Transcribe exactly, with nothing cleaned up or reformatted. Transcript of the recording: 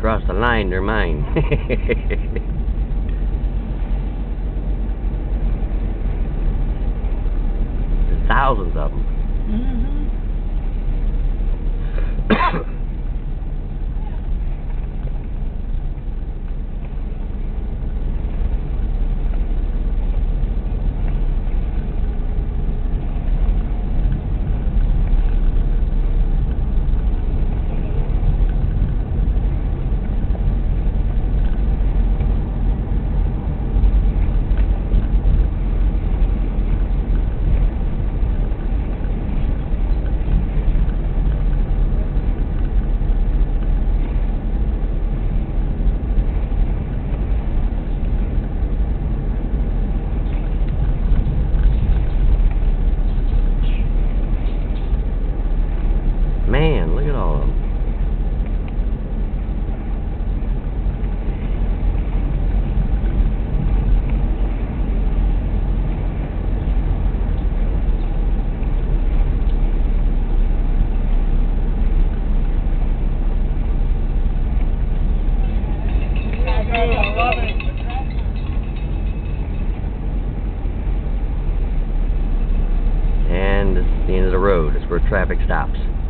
cross the line, they're mine. There's thousands of them. Mm-hmm. Man, look at all of them. And this is the end of the road. It's where traffic stops.